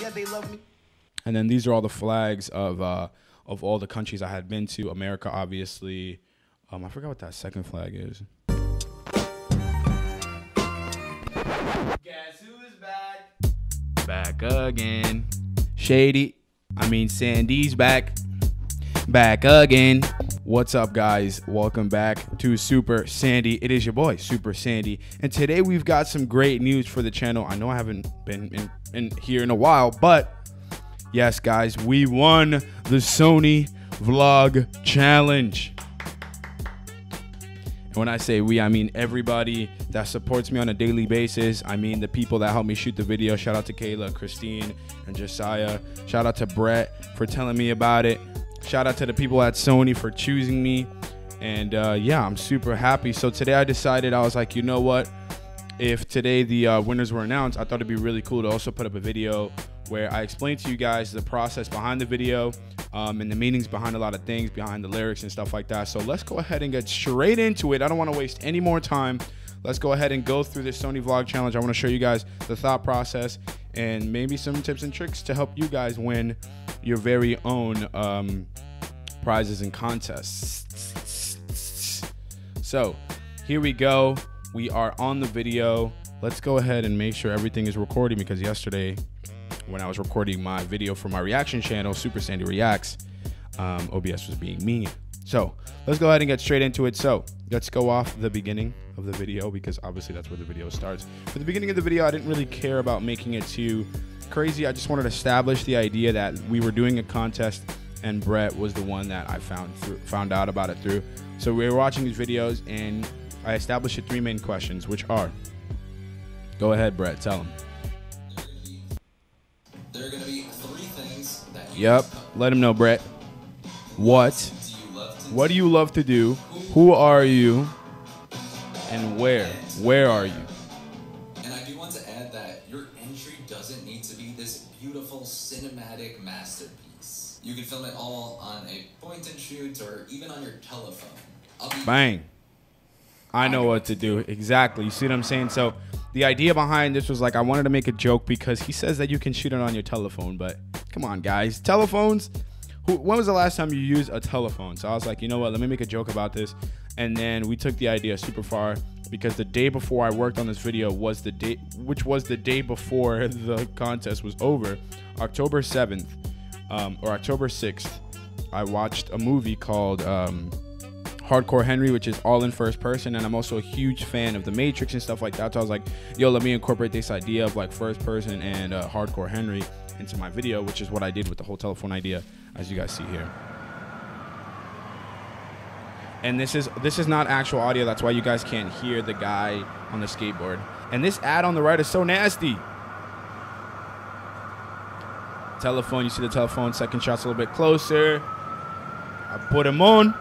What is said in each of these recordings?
yeah, they love me. And then these are all the flags of all the countries I had been to. America, obviously. I forgot what that second flag is. Guess who is back? Back again. Sandy's back. Back again. What's up, guys? Welcome back to Super Sandy. It is your boy, Super Sandy. And today we've got some great news for the channel. I know I haven't been in here in a while, but yes, guys, we won the Sony Vlog Challenge. And when I say we, I mean everybody that supports me on a daily basis. I mean the people that help me shoot the video. Shout out to Kayla, Christine, and Josiah. Shout out to Brett for telling me about it. Shout out to the people at Sony for choosing me. And yeah, I'm super happy. So today I decided, I was like, you know what? If today the winners were announced, I thought it'd be really cool to also put up a video where I explain to you guys the process behind the video and the meanings behind a lot of things, behind the lyrics and stuff like that. So let's go ahead and get straight into it. I don't want to waste any more time. Let's go ahead and go through this Sony Vlog Challenge. I want to show you guys the thought process and maybe some tips and tricks to help you guys win your very own prizes and contests. So here we go. We are on the video. Let's go ahead and make sure everything is recording, because yesterday when I was recording my video for my reaction channel, Super Sandy Reacts, OBS was being mean. So let's go ahead and get straight into it. So let's go off the beginning of the video, because obviously that's where the video starts. For the beginning of the video, I didn't really care about making it too crazy. I just wanted to establish the idea that we were doing a contest and Brett was the one that I found out about it through. So we were watching these videos and I established the three main questions, which are, go ahead, Brett, tell them. There are going to be three things that you Yep, let him know, Brett. What do you love to do? Who are you? And where? Where are you? And I do want to add that your entry doesn't need to be this beautiful cinematic masterpiece. You can film it all on a point and shoot or even on your telephone. Bang. I know what to do. Exactly. You see what I'm saying? So the idea behind this was like, I wanted to make a joke because he says that you can shoot it on your telephone, but come on, guys. Telephones? When was the last time you used a telephone? So I was like, you know what? Let me make a joke about this. And then we took the idea super far, because the day before I worked on this video was the day, which was the day before the contest was over, October 7th or October 6th. I watched a movie called Hardcore Henry, which is all in first person, and I'm also a huge fan of the Matrix and stuff like that. So I was like, yo, let me incorporate this idea of like first person and Hardcore Henry into my video, which is what I did with the whole telephone idea, as you guys see here. And this is not actual audio, that's why you guys can't hear the guy on the skateboard. And this ad on the right is so nasty. Telephone, you see the telephone, second shot's a little bit closer. I put him on.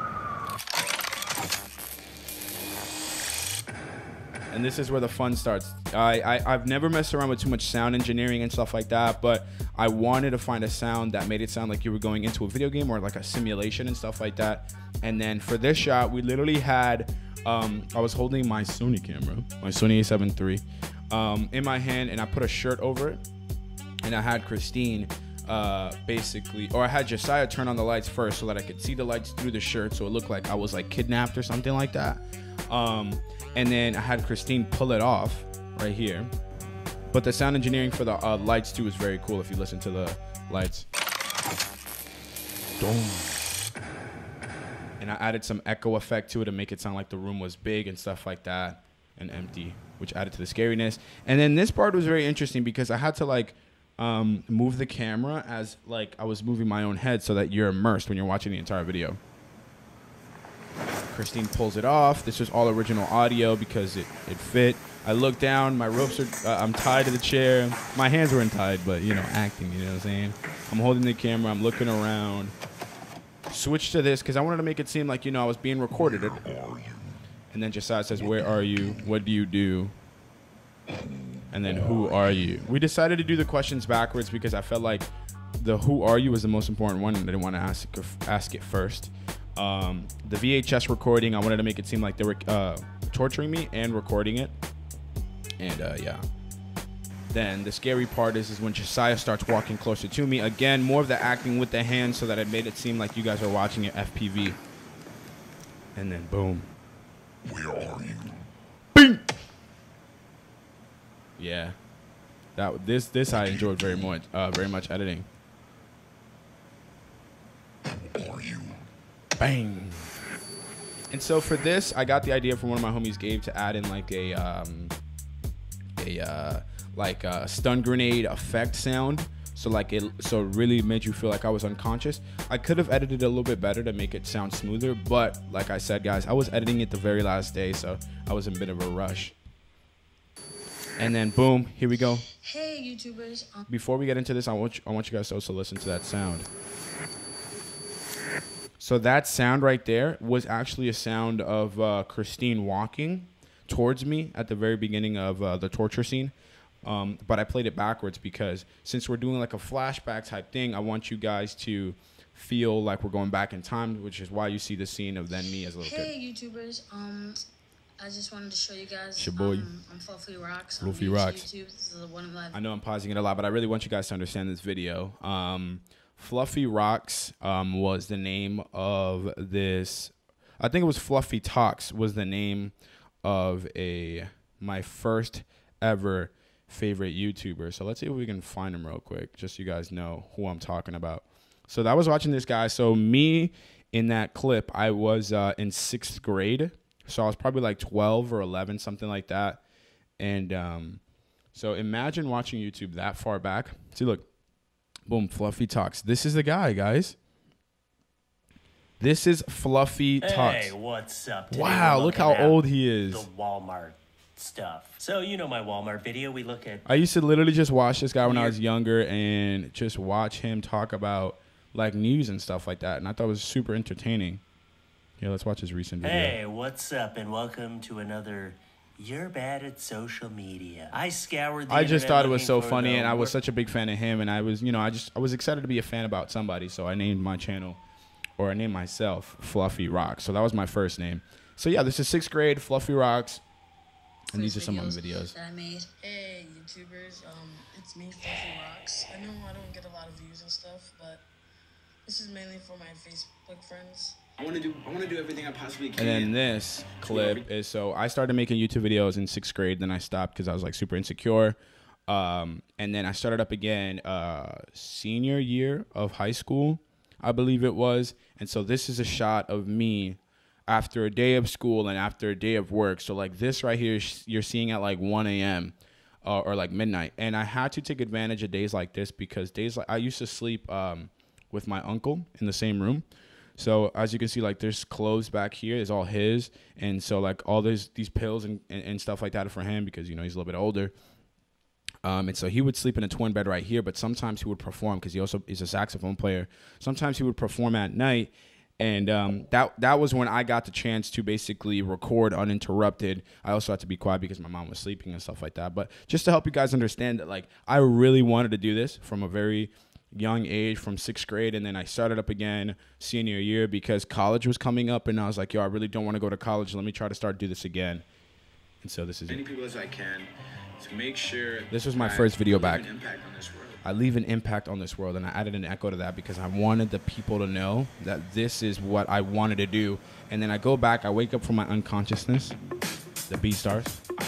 And this is where the fun starts. I've never messed around with too much sound engineering and stuff like that, but I wanted to find a sound that made it sound like you were going into a video game or like a simulation and stuff like that. And then for this shot, we literally had, I was holding my Sony camera, my Sony a7 III, in my hand, and I put a shirt over it. And I had Christine basically, or I had Josiah turn on the lights first so that I could see the lights through the shirt, so it looked like I was like kidnapped or something like that. And then I had Christine pull it off right here. But the sound engineering for the lights too is very cool if you listen to the lights. Boom. And I added some echo effect to it to make it sound like the room was big and stuff like that and empty, which added to the scariness. And then this part was very interesting because I had to like move the camera as like I was moving my own head so that you're immersed when you're watching the entire video. Christine pulls it off. This was all original audio because it fit. I look down, my ropes are, I'm tied to the chair. My hands weren't tied, but you know, acting, you know what I'm saying? I'm holding the camera, I'm looking around. Switch to this because I wanted to make it seem like, you know, I was being recorded. And then Josiah says, where are you? What do you do? And then who are you? We decided to do the questions backwards because I felt like the who are you was the most important one and I didn't want to ask it first. The VHS recording, I wanted to make it seem like they were torturing me and recording it. And yeah. then the scary part is when Josiah starts walking closer to me. Again, more of the acting with the hands so that it made it seem like you guys are watching it FPV. And then boom. Where are you? Bing! Yeah. This I enjoyed very much editing. Are you? Bang. And so for this, I got the idea from one of my homies, Gabe, to add in like a stun grenade effect sound. So it really made you feel like I was unconscious. I could have edited it a little bit better to make it sound smoother, but like I said, guys, I was editing it the very last day, so I was in a bit of a rush. And then boom, here we go. Hey YouTubers. Before we get into this, I want you guys to also listen to that sound. So that sound right there was actually a sound of Christine walking towards me at the very beginning of the torture scene. But I played it backwards because since we're doing like a flashback type thing, I want you guys to feel like we're going back in time, which is why you see the scene of then me as a little kid. Hey YouTubers, I just wanted to show you guys. It's your boy. I'm Fluffy Rocks. Fluffy Rocks. YouTube. This is one of my. I know I'm pausing it a lot, but I really want you guys to understand this video. Fluffy Rocks was the name of this. I think it was Fluffy Talks was the name of my first ever favorite YouTuber. So let's see if we can find him real quick, just so you guys know who I'm talking about. So I was watching this guy. So me in that clip, I was in 6th grade. So I was probably like 12 or 11, something like that. And so imagine watching YouTube that far back. See, look. Boom, Fluffy Talks. This is the guy, guys. This is Fluffy Talks. Hey, what's up? Today wow, look how old he is. The Walmart stuff. So, you know my Walmart video. We look at... I used to literally just watch this guy when I was younger and just watch him talk about like news and stuff like that. And I thought it was super entertaining. Yeah, let's watch his recent video. Hey, what's up? And welcome to another... You're bad at social media. I scoured the I just internet thought it was so looking for funny, the and I was such a big fan of him, and I was, I was excited to be a fan about somebody, so I named my channel, or I named myself Fluffy Rocks. So that was my first name. So yeah, this is 6th grade, Fluffy Rocks, and these are some of my videos. That I made. Hey YouTubers, it's me, Fluffy Rocks. I know I don't get a lot of views and stuff, but this is mainly for my Facebook friends. I want to do everything I possibly can. And then this clip is, so I started making YouTube videos in 6th grade, then I stopped because I was like super insecure. And then I started up again senior year of high school, I believe it was. And so this is a shot of me after a day of school and after a day of work. So like this right here, you're seeing at like 1 a.m. Or like midnight. And I had to take advantage of days like this because days like I used to sleep with my uncle in the same room. So as you can see, like there's clothes back here. It's all his. And so like all these pills and stuff like that are for him because, he's a little bit older. And so he would sleep in a twin bed right here. But sometimes he would perform because he also is a saxophone player. Sometimes he would perform at night. And that was when I got the chance to basically record uninterrupted. I also had to be quiet because my mom was sleeping and stuff like that. But just to help you guys understand that, like, I really wanted to do this from a very young age, from 6th grade, and then I started up again senior year because college was coming up, and I was like, yo, I really don't want to go to college. Let me try to start do this again. And so this is many people as I can to make sure. This was my first video back. An impact on this world. I leave an impact on this world, and I added an echo to that because I wanted the people to know that this is what I wanted to do. And then I go back, I wake up from my unconsciousness, the B stars.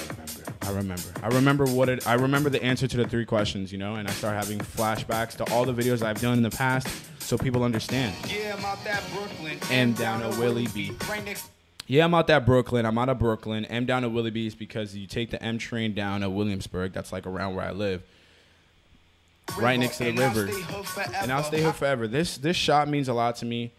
I remember the answer to the 3 questions, and I start having flashbacks to all the videos I've done in the past so people understand. Yeah, I'm out that Brooklyn. M down to Willie B. Yeah, I'm out that Brooklyn. I'm out of Brooklyn. M down to Willie B is because you take the M train down to Williamsburg. That's like around where I live. Right next to the river. And I'll stay here forever. This shot means a lot to me.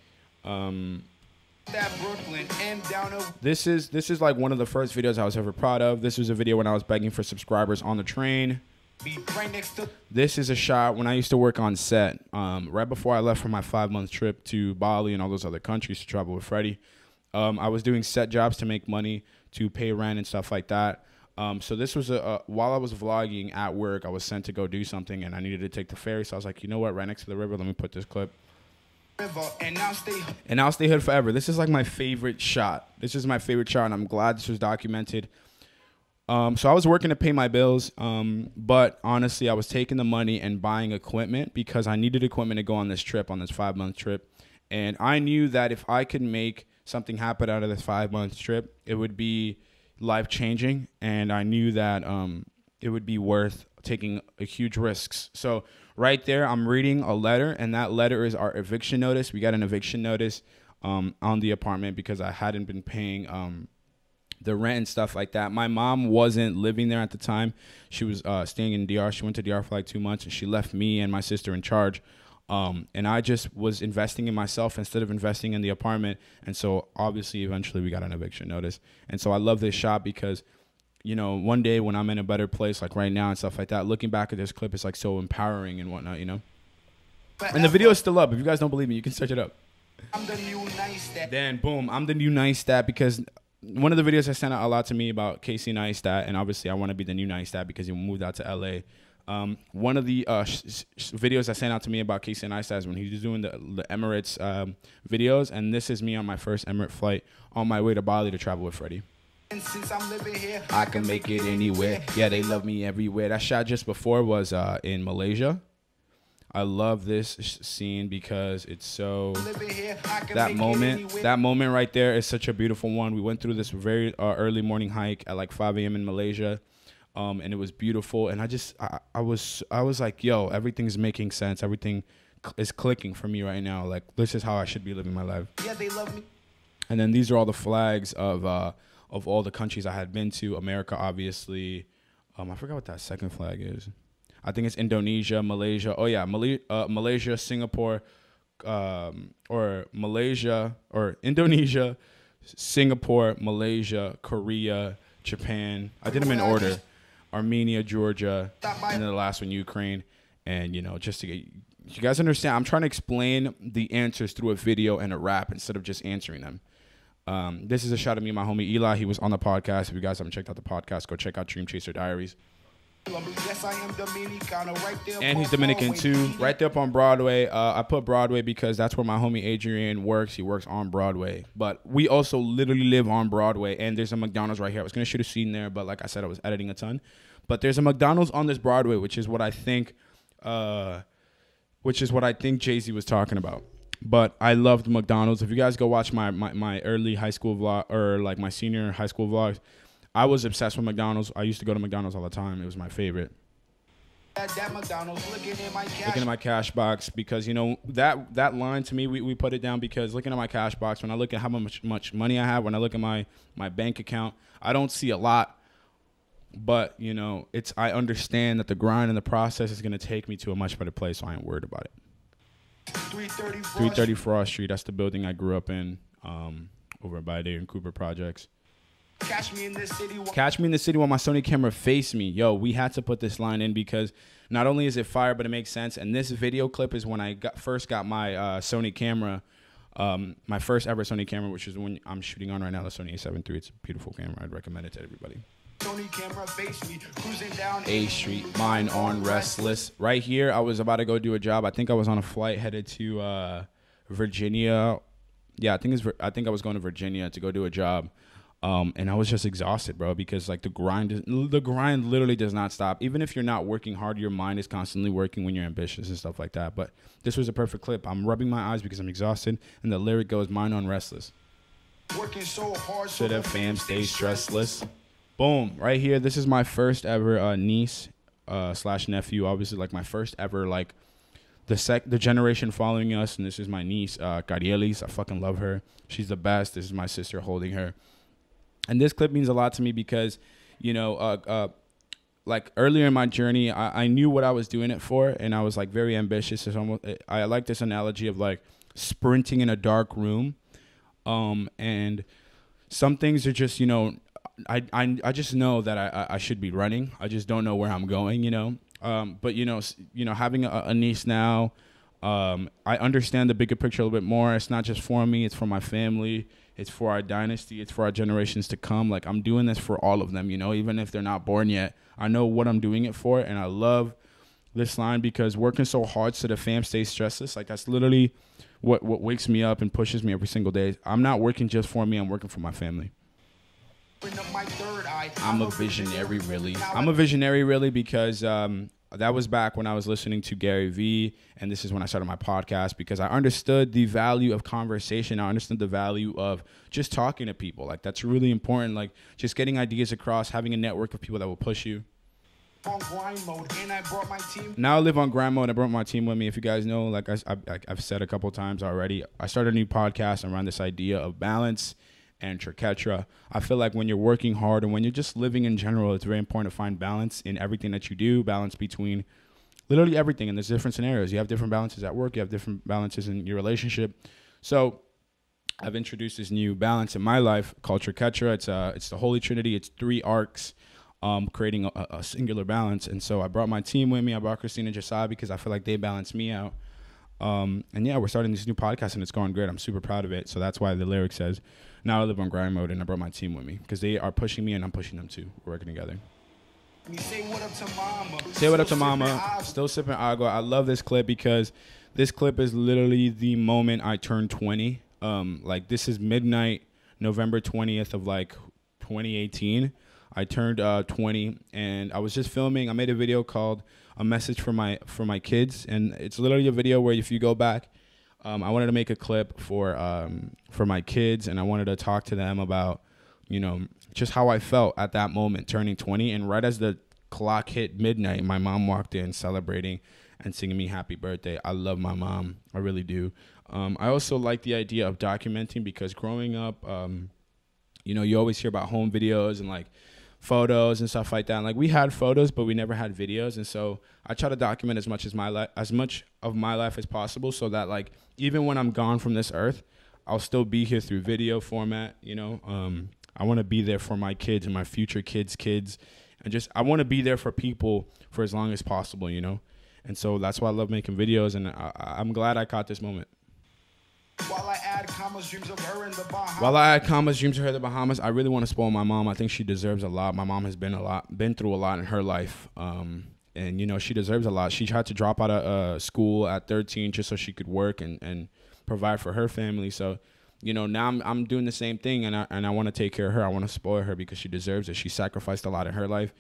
This is like one of the first videos I was ever proud of. This was a video when I was begging for subscribers on the train. This is a shot when I used to work on set. Right before I left for my 5-month trip to Bali and all those other countries to travel with Freddie. I was doing set jobs to make money, to pay rent and stuff like that. So this was while I was vlogging at work, I was sent to go do something and I needed to take the ferry. So I was like, you know what, right next to the river, let me put this clip. And I'll stay hood forever. This is like my favorite shot. This is my favorite shot, and I'm glad this was documented. So I was working to pay my bills, but honestly, I was taking the money and buying equipment because I needed equipment to go on this trip, on this 5-month trip. And I knew that if I could make something happen out of this 5-month trip, it would be life-changing. And I knew that it would be worth taking a huge risks. So right there, I'm reading a letter, and that letter is our eviction notice. We got an eviction notice on the apartment because I hadn't been paying the rent and stuff like that. My mom wasn't living there at the time. She was staying in DR. She went to DR for like 2 months, and she left me and my sister in charge. And I just was investing in myself instead of investing in the apartment. And so obviously, eventually we got an eviction notice. And so I love this shop because, you know, one day when I'm in a better place, like right now and stuff like that, looking back at this clip, it's like so empowering and whatnot, you know? And the video is still up. If you guys don't believe me, you can search it up. I'm the new nice dad. Then boom, I'm the new nice dad because one of the videos that sent out a lot to me about Casey Neistat, and obviously I want to be the new Neistat because he moved out to LA. One of the videos that sent out to me about Casey Neistat is when he was doing the Emirates videos, and this is me on my first Emirates flight on my way to Bali to travel with Freddie. And since I'm living here, I can make it anywhere. Yeah, they love me everywhere. That shot just before was in Malaysia. I love this scene because it's so that moment right there is such a beautiful one. We went through this very early morning hike at like 5 a.m. in Malaysia, and it was beautiful. And I was like, yo, everything's making sense. Everything is clicking for me right now. Like, this is how I should be living my life. yeah, they love me. And then these are all the flags of all the countries I had been to. America, obviously. I forgot what that second flag is. I think it's Indonesia, Malaysia. Oh yeah, Malaysia, Singapore, or Malaysia, or Indonesia, Singapore, Malaysia, Korea, Japan. I did them in order. Armenia, Georgia, and then the last one, Ukraine. And, you know, just to get you guys understand, I'm trying to explain the answers through a video and a rap instead of just answering them. This is a shot of me and my homie Eli. He was on the podcast. If you guys haven't checked out the podcast, go check out Dream Chaser Diaries. Yes, I am Dominicano, right there. And he's Dominican too, right there up on Broadway. I put Broadway because that's where my homie Adrian works. He works on Broadway. But we also literally live on Broadway, and there's a McDonald's right here. I was going to shoot a scene there, but like I said, I was editing a ton. But there's a McDonald's on this Broadway, which is what I think Jay-Z was talking about. But I loved McDonald's. If you guys go watch my early high school vlog, or like my senior high school vlogs, I was obsessed with McDonald's. I used to go to McDonald's all the time. It was my favorite. That McDonald's looking at my cash box because, you know, that line to me, we put it down because looking at my cash box, when I look at how much money I have, when I look at my bank account, I don't see a lot. But, you know, I understand that the grind and the process is going to take me to a much better place, so I ain't worried about it. 330 Frost Street. That's the building I grew up in, over by there in Cooper Projects. Catch me in the city while my Sony camera faced me. Yo, we had to put this line in because not only is it fire, but it makes sense. And this video clip is when I first got my Sony camera, my first ever Sony camera, which is the one I'm shooting on right now, the Sony A7 III. It's a beautiful camera. I'd recommend it to everybody. Sony camera face me, cruising down A Street, mine on Restless. Right here, I was about to go do a job. I think I was on a flight headed to Virginia. Yeah, I think I was going to Virginia to go do a job. And I was just exhausted, bro, because like the grind literally does not stop. Even if you're not working hard, your mind is constantly working when you're ambitious and stuff like that. But this was a perfect clip. I'm rubbing my eyes because I'm exhausted, and the lyric goes, "Mine on Restless." Working so hard so that fam stays stressless. Boom, right here. This is my first ever niece / nephew. Obviously, like my first ever like the generation following us, and this is my niece, Carielis. I fucking love her. She's the best. This is my sister holding her. And this clip means a lot to me because, you know, like earlier in my journey, I knew what I was doing it for, and I was like very ambitious. I like this analogy of like sprinting in a dark room, and some things are just, you know, I just know that I should be running. I just don't know where I'm going, you know. But you know, having a niece now, I understand the bigger picture a little bit more. It's not just for me; it's for my family. It's for our dynasty. It's for our generations to come. Like, I'm doing this for all of them, you know, even if they're not born yet. I know what I'm doing it for, and I love this line because working so hard so the fam stays stressless, like, that's literally what wakes me up and pushes me every single day. I'm not working just for me. I'm working for my family. Up my third eye. I'm a visionary, really. I'm a visionary, really, because that was back when I was listening to Gary Vee, and this is when I started my podcast, because I understood the value of conversation. I understood the value of just talking to people. Like, that's really important. Like, just getting ideas across, having a network of people that will push you. On grind mode, and I brought my team. Now I live on grind mode. I brought my team with me. If you guys know, like I've said a couple times already, I started a new podcast around this idea of balance and triquetra. I feel like when you're working hard and when you're just living in general, it's very important to find balance in everything that you do, balance between literally everything. And there's different scenarios. You have different balances at work. You have different balances in your relationship. So I've introduced this new balance in my life called triquetra. It's the Holy Trinity. It's 3 arcs. Creating a singular balance. And so I brought my team with me. I brought Christine and Josiah because I feel like they balance me out. And yeah, we're starting this new podcast and it's going great. I'm super proud of it. So that's why the lyric says, now I live on grind mode, and I brought my team with me because they are pushing me and I'm pushing them too. We're working together. Say what up to mama. Say what up to mama. Still sipping agua. I love this clip because this clip is literally the moment I turned 20. Like, this is midnight, November 20th of like 2018. I turned 20, and I was just filming. I made a video called "A Message for My Kids," and it's literally a video where if you go back, I wanted to make a clip for my kids, and I wanted to talk to them about, you know, just how I felt at that moment, turning 20. And right as the clock hit midnight, my mom walked in celebrating and singing me happy birthday. I love my mom. I really do. I also like the idea of documenting because growing up, you know, you always hear about home videos and like photos and stuff like that. And like, we had photos, but we never had videos. And so I try to document as much of my life as possible, so that like even when I'm gone from this earth, I'll still be here through video format. You know, I want to be there for my kids and my future kids, and just I want to be there for people for as long as possible. You know, and so that's why I love making videos, and I'm glad I caught this moment. While I add commas, dreams of her in the Bahamas. I really want to spoil my mom. I think she deserves a lot. My mom has been through a lot in her life. And you know, she deserves a lot. She tried to drop out of school at 13 just so she could work and provide for her family. So, you know, now I'm doing the same thing, and I want to take care of her. I want to spoil her because she deserves it. She sacrificed a lot in her life,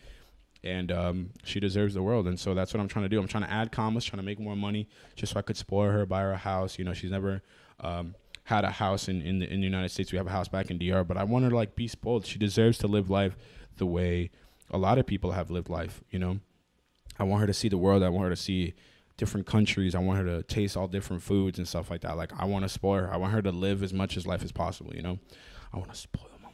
and she deserves the world. And so that's what I'm trying to do. I'm trying to add commas, trying to make more money just so I could spoil her, buy her a house. You know, she's never had a house in the United States. We have a house back in DR, but I want her to like be spoiled. She deserves to live life the way a lot of people have lived life. You know, I want her to see the world. I want her to see different countries. I want her to taste all different foods and stuff like that. Like, I want to spoil her. I want her to live as much as life as possible. You know, I want to spoil my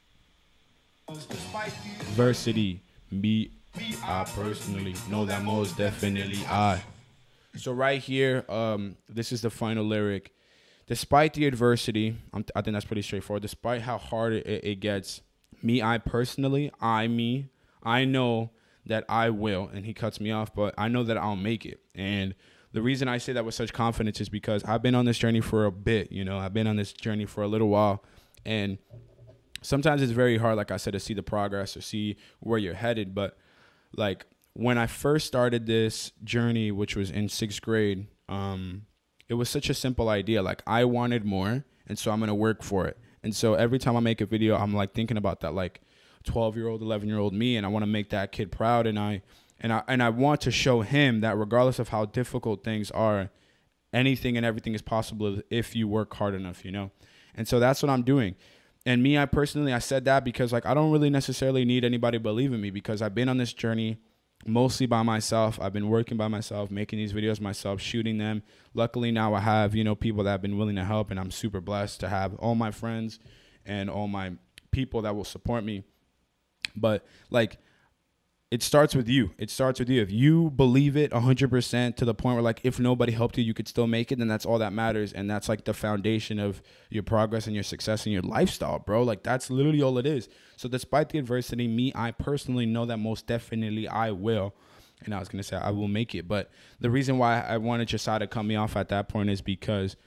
mom. Adversity, me, I personally know that most definitely I. So right here, this is the final lyric. Despite the adversity, I think that's pretty straightforward. Despite how hard it gets, me, I personally, I know that I will. And he cuts me off, but I know that I'll make it. And the reason I say that with such confidence is because I've been on this journey for a bit. You know, I've been on this journey for a little while. And sometimes it's very hard, like I said, to see the progress or see where you're headed. But like when I first started this journey, which was in 6th grade, it was such a simple idea. Like, I wanted more, and so I'm going to work for it. And so every time I make a video, I'm like thinking about that, like 12-year-old, 11-year-old me, and I want to make that kid proud. And I want to show him that regardless of how difficult things are, anything and everything is possible if you work hard enough, you know? And so that's what I'm doing. And me, I personally, I said that because like I don't really necessarily need anybody to believe in me, because I've been on this journey mostly by myself. I've been working by myself, making these videos myself, shooting them. Luckily now I have, you know, people that have been willing to help, and I'm super blessed to have all my friends and all my people that will support me. But like, it starts with you. It starts with you. If you believe it 100% to the point where like, if nobody helped you, you could still make it, then that's all that matters. And that's like the foundation of your progress and your success and your lifestyle, bro. Like, that's literally all it is. So despite the adversity, me, I personally know that most definitely I will. And I was going to say I will make it. But the reason why I wanted Josiah to cut me off at that point is because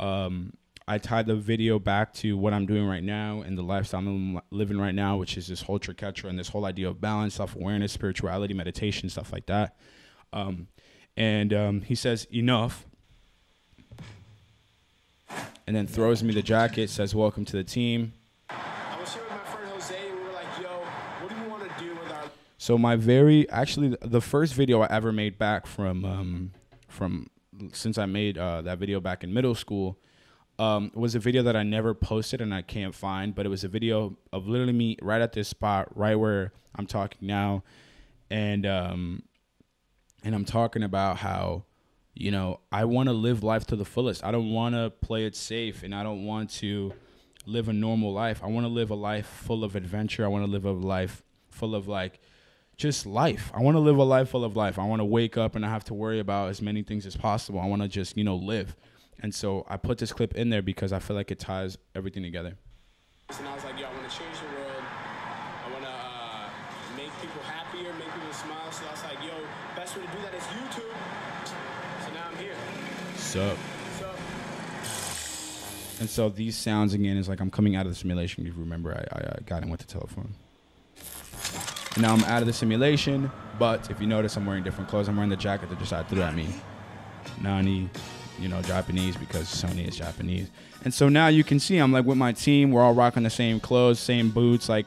I tied the video back to what I'm doing right now and the lifestyle I'm living right now, which is this whole triquetra and this whole idea of balance, self-awareness, spirituality, meditation, stuff like that. He says, enough. And then throws me the jacket, says, welcome to the team. I was here with my friend Jose, and we were like, yo, what do So actually the first video I ever made back from since I made that video back in middle school was a video that I never posted and I can't find, but it was a video of literally me right at this spot, right where I'm talking now, and I'm talking about how, you know, I want to live life to the fullest. I don't want to play it safe, and I don't want to live a normal life. I want to live a life full of adventure. I want to live a life full of just life. I want to live a life full of life. I want to wake up and I have to worry about as many things as possible. I want to just, you know, live. And so I put this clip in there because I feel like it ties everything together. And I was like, yo, I want to change the world. I want to make people happier, make people smile. So I was like, yo, best way to do that is YouTube. So now I'm here. Sup. And so these sounds again is like I'm coming out of the simulation. If you remember, I got in with the telephone. And now I'm out of the simulation, but if you notice, I'm wearing different clothes. I'm wearing the jacket that just threw at me. Nani, you know, Japanese, because Sony is Japanese. And so now you can see I'm like with my team. We're all rocking the same clothes, same boots. Like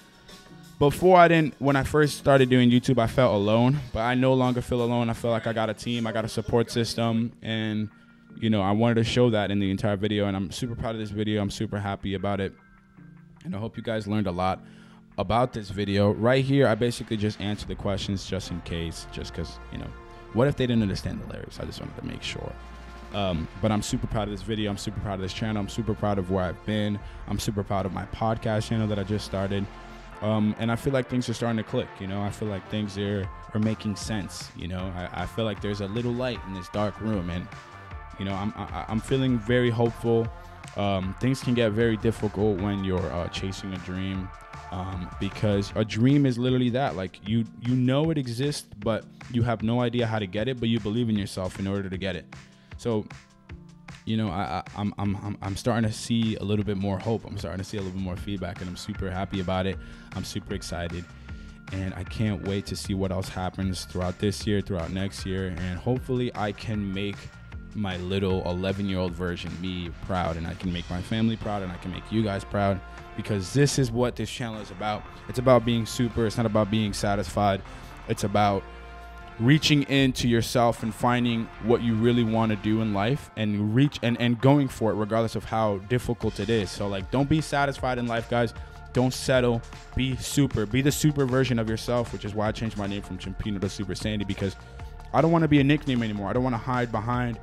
before, when I first started doing YouTube, I felt alone, but I no longer feel alone. I feel like I got a team, I got a support system, and you know, I wanted to show that in the entire video, and I'm super proud of this video. I'm super happy about it, and I hope you guys learned a lot about this video. Right here, I basically just answered the questions just in case, just because, you know, what if they didn't understand the lyrics? I just wanted to make sure. But I'm super proud of this video. I'm super proud of this channel. I'm super proud of where I've been. I'm super proud of my podcast channel that I just started. And I feel like things are starting to click, you know. I feel like things are making sense, you know. I feel like there's a little light in this dark room, and you know, I'm feeling very hopeful. Things can get very difficult when you're chasing a dream, because a dream is literally that. Like you know it exists, but you have no idea how to get it, but you believe in yourself in order to get it. So, you know, I'm starting to see a little bit more hope. I'm starting to see a little bit more feedback, and I'm super happy about it. I'm super excited, and I can't wait to see what else happens throughout this year, throughout next year, and hopefully I can make my little 11-year-old version me proud, and I can make my family proud, and I can make you guys proud, because this is what this channel is about. It's about being super. It's not about being satisfied. It's about reaching into yourself and finding what you really want to do in life, and and going for it regardless of how difficult it is. So like, don't be satisfied in life, guys. Don't settle. Be super. Be the super version of yourself, which is why I changed my name from Chimpino to Super Sandy, because I don't want to be a nickname anymore. I don't want to hide behind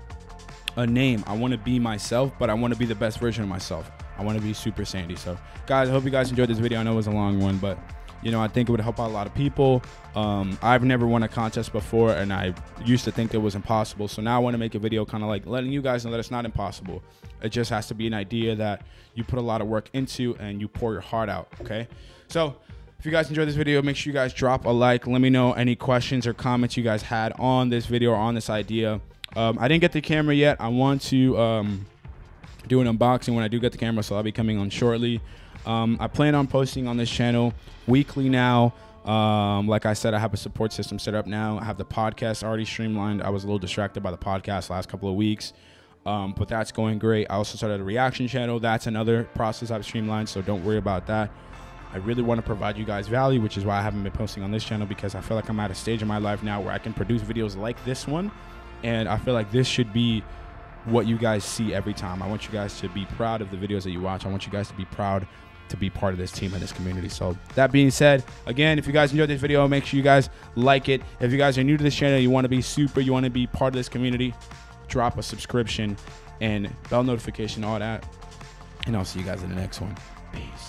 a name. I want to be myself, but I want to be the best version of myself. I want to be Super Sandy. So guys, I hope you guys enjoyed this video. I know it was a long one, but you know, I think it would help out a lot of people. I've never won a contest before, and I used to think it was impossible. So now I want to make a video kind of like letting you guys know that it's not impossible. It just has to be an idea that you put a lot of work into and you pour your heart out, okay? So if you guys enjoyed this video, make sure you guys drop a like. Let me know any questions or comments you guys had on this video or on this idea. I didn't get the camera yet. I want to do an unboxing when I do get the camera, so I'll be coming on shortly. I plan on posting on this channel weekly now. Like I said, I have a support system set up now. I have the podcast already streamlined. I was a little distracted by the podcast last couple of weeks, but that's going great. I also started a reaction channel. That's another process I've streamlined, so don't worry about that. I really want to provide you guys value, which is why I haven't been posting on this channel, because I feel like I'm at a stage in my life now where I can produce videos like this one, and I feel like this should be what you guys see every time. I want you guys to be proud of the videos that you watch. I want you guys to be proud to be part of this team and this community. So that being said, again, if you guys enjoyed this video, make sure you guys like it. If you guys are new to this channel, you want to be super, you want to be part of this community, drop a subscription and bell notification, all that, and I'll see you guys in the next one. Peace.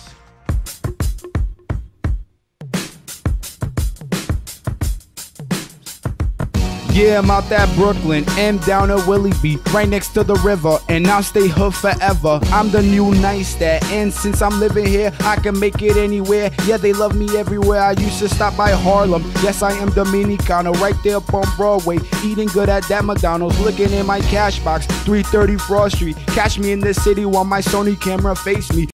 Yeah, I'm out that Brooklyn, M down at Willie B, right next to the river, and I'll stay hood forever. I'm the new nice dad, and since I'm living here, I can make it anywhere. Yeah, they love me everywhere. I used to stop by Harlem. Yes, I am Dominicano, right there up on Broadway, eating good at that McDonald's, looking in my cash box, 330 Broad Street. Catch me in the city while my Sony camera face me.